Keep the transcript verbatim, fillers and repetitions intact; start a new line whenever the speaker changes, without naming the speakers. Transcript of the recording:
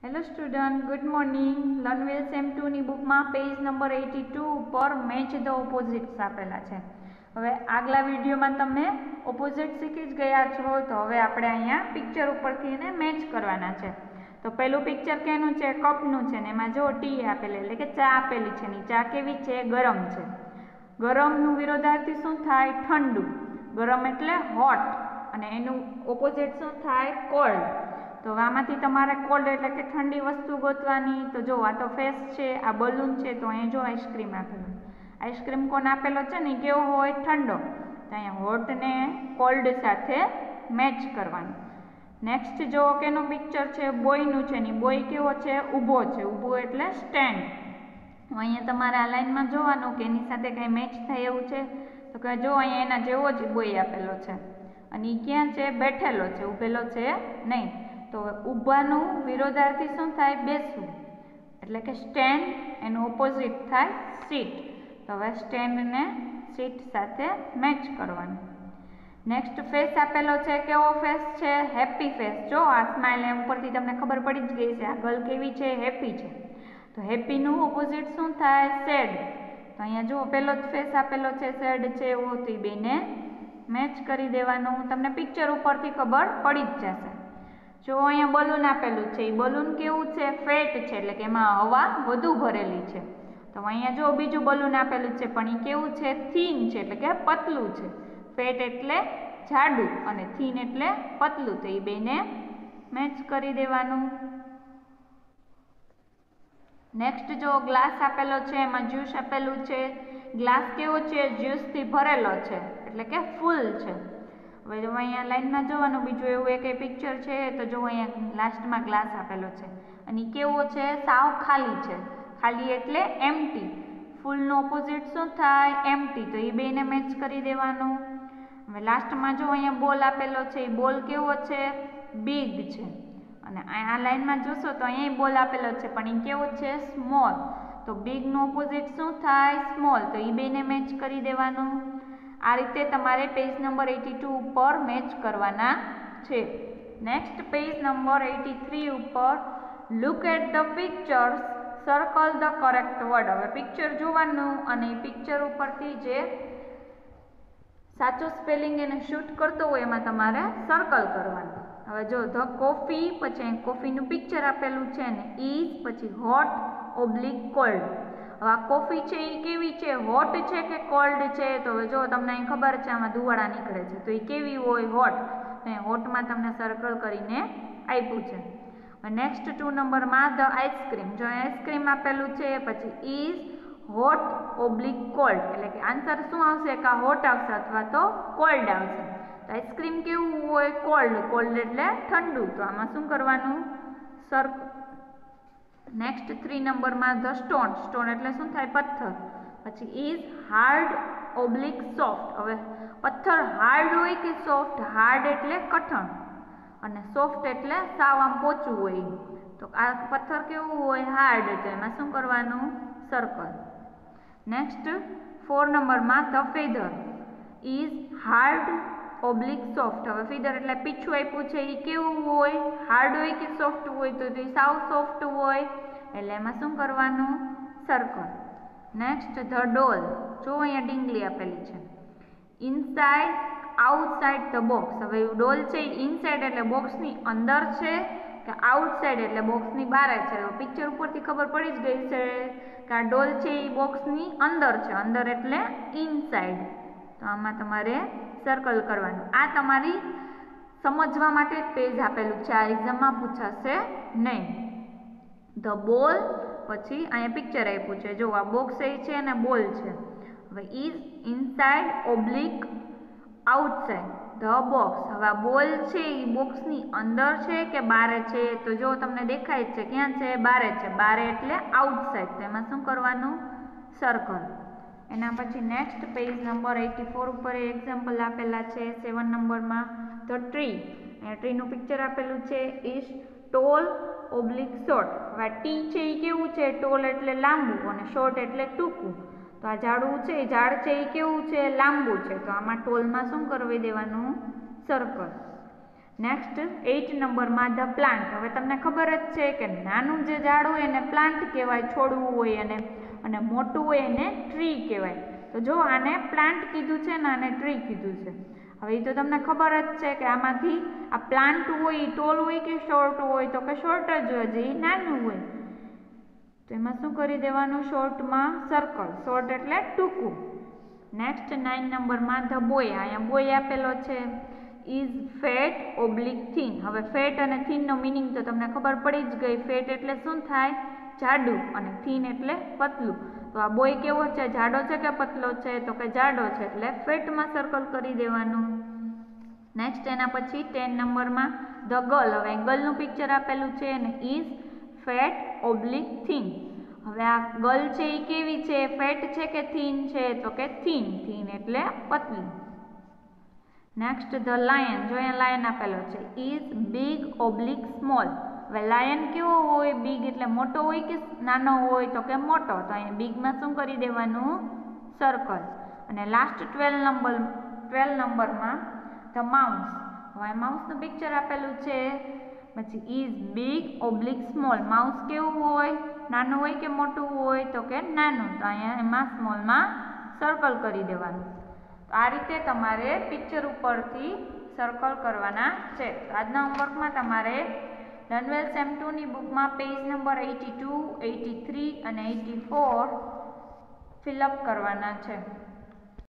Hello student, good morning. Learnwell sem two ની બુકમાં page number eighty two ઉપર match the opposites આપેલા છે. હવે આગલા વિડીયોમાં તમે ઓપોઝિટ શીખી જ ગયા છો, તો હવે આપણે અહીંયા પિક્ચર ઉપરથી એને મેચ કરવાના છે. તો પહેલું પિક્ચર કેનું છે? કપનું છે ને એમાં જો ટી આપેલી એટલે કે ચા આપેલી છે. ની ચા કેવી છે? ગરમ છે. ગરમનું વિરોધાર્થી શું થાય? ઠંડુ. ગરમ એટલે હોટ અને એનું ઓપોઝિટ શું થાય? કોલ્ડ. તો આમાંથી તમારે કોલ્ડ એટલે કે ઠંડી વસ્તુ ગોતવાની. તો જો આ તો ફેસ છે, આ બલૂન છે, તો અહીંયા જો આઈસ્ક્રીમ આપેલો. આઈસ્ક્રીમ કોણ આપેલો છે ને કેવો હોય? ઠંડો. તો અહીંયા હોટ ને કોલ્ડ સાથે મેચ કરવાનું. નેક્સ્ટ જો કેનો પિક્ચર છે? બોયનું છે. ની બોય કેવો છે? ઊભો છે. ઊભો એટલે સ્ટેન્ડ. અહીંયા તમારે આ લાઈનમાં જોવાનું કે એની સાથે કંઈ મેચ થાય એવું છે. તો કે જો અહીંયા એના જેવો જ બોય આપેલો છે અને એ ક્યાં છે? બેઠેલો છે, ઊભેલો છે નહીં. તો ઊભાનું વિરોધાર્થી શું થાય? બેસવું. એટલે કે સ્ટેન્ડ, એનું ઓપોઝિટ થાય સીટ. તો હવે સ્ટેન્ડને સીટ સાથે મેચ કરવાનું. નેક્સ્ટ ફેસ આપેલો છે. કેવો ફેસ છે? Happy face. જો આ સ્માઇલ ઉપરથી તમને ખબર પડી જ ગઈ છે. આ ગર્લ કેવી છે? હેપી છે. તો હેપીનું ઓપોઝિટ શું થાય? સેડ. તો અહીંયા જો પેલો જ ફેસ આપેલો છે, સેડ છે એવો, તો એ બેને મેચ કરી દેવાનું. તમને પિક્ચર ઉપરથી ખબર પડી જ જશે. જો અહીંયા બલૂન આપેલું છે. એ બલૂન કેવું છે? ફેટ છે, એટલે કે એમાં હવા વધુ ભરેલી છે. તો અહીંયા જો બીજું બલૂન આપેલું છે, પણ એ કેવું છે? થીન છે, એટલે કે પતલું છે. ફેટ એટલે જાડું અને થીન એટલે પતલું. તો એ બેને મેચ કરી દેવાનું. નેક્સ્ટ જો ગ્લાસ આપેલો છે, એમાં જ્યુસ આપેલું છે. ગ્લાસ કેવો છે? જ્યુસથી ભરેલો છે, એટલે કે ફૂલ છે. હવે જો અહીંયા લાઈનમાં જોવાનું બીજું એવું એક પિક્ચર છે. તો જો અહીંયા લાસ્ટમાં ગ્લાસ આપેલો છે અને એ કેવો છે? સાવ ખાલી છે. ખાલી એટલે એમ્ટી. ફૂલનો ઓપોઝિટ શું થાય? એમ્ટી. તો એ બેને મેચ કરી દેવાનું. હવે લાસ્ટમાં જો અહીંયા બોલ આપેલો છે. એ બોલ કેવો છે? બિગ છે. અને આ લાઈનમાં જોશો તો અહીંયા બોલ આપેલો છે, પણ એ કેવો છે? સ્મોલ. તો બિગનું ઓપોઝિટ શું થાય? સ્મોલ. તો એ બેને મેચ કરી દેવાનું. આ રીતે તમારે પેજ નંબર એટી ટુ ઉપર મેચ કરવાના છે. Next page number eighty three ઉપર look at the pictures, circle the correct word. હવે પિક્ચર જોવાનું અને એ પિક્ચર ઉપરથી જે સાચો સ્પેલિંગ એને શૂટ કરતો હોય એમાં તમારે સર્કલ કરવાનું. હવે જો ધ કોફી, પછી કોફીનું પિક્ચર આપેલું છે ને ઇઝ, પછી હોટ ઓબ્લિક કોલ્ડ. હવે આ કોફી છે એ કેવી છે? હોટ છે કે કોલ્ડ છે? તો હવે જો તમને અહીં ખબર છે આમાં ધુવાળા નીકળે છે, તો એ કેવી હોય? હોટ. હોટમાં તમને સર્કલ કરીને આપ્યું છે. નેક્સ્ટ ટુ નંબરમાં ધ આઈસ્ક્રીમ. જો આઈસ્ક્રીમ આપેલું છે, પછી ઇઝ હોટ ઓબ્લિક કોલ્ડ, એટલે કે આન્સર શું આવશે? કા હોટ આવશે અથવા તો કોલ્ડ આવશે. તો આઈસ્ક્રીમ કેવું હોય? કોલ્ડ. કોલ્ડ એટલે ઠંડુ. તો આમાં શું કરવાનું? સર્કલ. નેક્સ્ટ થ્રી નંબરમાં ધ સ્ટોન. સ્ટોન એટલે શું થાય? પથ્થર. પછી ઇઝ હાર્ડ ઓબ્લિક સોફ્ટ. હવે પથ્થર હાર્ડ હોય કે સોફ્ટ? હાર્ડ એટલે કઠણ અને સોફ્ટ એટલે સાવ આમ પોચું હોય. તો આ પથ્થર કેવું હોય? હાર્ડ. તો એમાં શું કરવાનું? સર્કલ. નેક્સ્ટ ફોર નંબરમાં the feather. Is hard oblique soft. હવે ફીધર એટલે પીછું આપ્યું છે, એ કેવું હોય? હાર્ડ હોય કે સોફ્ટ હોય? તો એ સાવ સોફ્ટ હોય, એટલે એમાં શું કરવાનું? સર્કલ. Next the doll. જો અહીંયા ડીંગલી આપેલી છે. Inside, outside the box. હવે ડોલ છે એ ઇનસાઇડ એટલે બોક્સની અંદર છે કે આઉટસાઇડ એટલે બોક્સની બહાર છે? તો પિક્ચર ઉપરથી ખબર પડી જ ગઈ છે કે આ ડોલ છે એ બોક્સની અંદર છે. અંદર એટલે ઇનસાઇડ. તો આમાં તમારે સર્કલ કરવાનું. આ તમારી સમજવા માટે જ પેજ આપેલું છે, આ એક્ઝામમાં પૂછાશે નહીં. ધ બોલ, પછી અહીંયા પિક્ચર આપ્યું છે. જો આ બોક્સ એ છે અને બોલ છે. હવે is inside oblique outside the box. હવે આ બોલ છે એ બોક્સની અંદર છે કે બારે છે? તો જો તમને દેખાય છે ક્યાં છે? બારે છે. બારે એટલે આઉટસાઇડ. તો એમાં શું કરવાનું? સર્કલ. એના પછી next page number eighty four ઉપર એક્ઝામ્પલ આપેલા છે. સેવન નંબરમાં ધ ટ્રી. અહીંયા ટ્રીનું પિક્ચર આપેલું છે. Is tall oblique short. હવે ટી છે એ કેવું છે? ટોલ એટલે લાંબુ અને શોર્ટ એટલે ટૂંકું. તો આ ઝાડવું છે, ઝાડ છે એ કેવું છે? લાંબુ છે. તો આમાં ટોલમાં શું કરવી દેવાનું? સર્કલ. નેક્સ્ટ એઇટ નંબરમાં ધ પ્લાન્ટ. હવે તમને ખબર જ છે કે નાનું જે ઝાડ હોય એને પ્લાન્ટ કહેવાય, છોડવું હોય એને, અને મોટું હોય એને ટ્રી કહેવાય. તો જો આને પ્લાન્ટ કીધું છે ને આને ટ્રી કીધું છે. હવે એ તો તમને ખબર જ છે કે આમાંથી આ પ્લાન્ટ હોય એ ટોલ હોય કે શોર્ટ હોય, તો કે શોર્ટ જ હોય, જે નાનું હોય. તો એમાં શું કરી દેવાનું? શોર્ટમાં સર્કલ. શોર્ટ એટલે ટૂંકું. નેક્સ્ટ નાઇન નંબરમાં ધ બોય. અહીંયા બોય આપેલો છે. Is fat oblique thin. હવે ફેટ અને થીનનો મિનિંગ તો તમને ખબર પડી જ ગઈ. ફેટ એટલે શું થાય? જાડું, અને થીન એટલે પતલું. તો આ બોય કેવો છે? જાડો છે કે પતલો છે? તો કે જાડો છે, એટલે ફેટમાં સર્કલ કરી દેવાનું. નેક્સ્ટ એના પછી ટેન નંબરમાં ધ ગર્લ. હવે ગર્લનું પિક્ચર આપેલું છે અને ઇઝ ફેટ ઓબ્લિક થીન. હવે આ ગર્લ છે એ કેવી છે? ફેટ છે કે થીન છે? તો કે થીન. થીન એટલે પતલી. Next the lion. જો અહીંયા લાયન આપેલો છે. Is big oblique small. હવે લાયન કેવો હોય? બિગ એટલે મોટો હોય કે નાનો હોય? તો કે મોટો. તો અહીંયા બિગમાં શું કરી દેવાનું? સર્કલ. અને લાસ્ટ ટ્વેલ્વ નંબર ટ્વેલ્વ નંબરમાં ધ માઉસ. હવે માઉસનું પિક્ચર આપેલું છે. પછી is big oblique small. Mouse કેવું હોય? નાનું હોય કે મોટું હોય? તો કે નાનું. તો અહીંયા એમાં સ્મોલમાં સર્કલ કરી દેવાનું. તો આ રીતે તમારે પિક્ચર ઉપરથી સર્કલ કરવાના છે. આજના હોમવર્કમાં તમારે લર્નવેલ સેમ ટુની બુકમાં page number eighty two, eighty three અને એટી ફોર ફિલઅપ કરવાના છે.